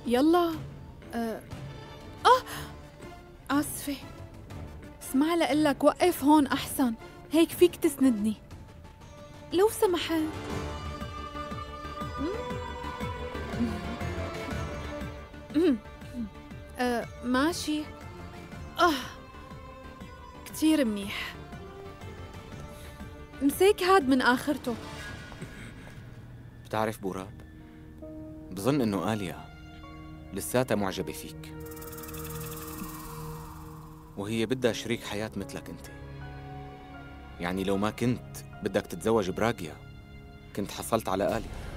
يلا. آه آسفة. اسمع لقلك وقف هون أحسن، هيك فيك تسندني لو سمحت. ماشي. كتير منيح. مسيك هاد من آخرته. بتعرف بورا، بظن إنه آليا لساتها معجبة فيك، وهي بدها شريك حياة مثلك أنت. يعني لو ما كنت بدك تتزوج براغيا كنت حصلت على آليا.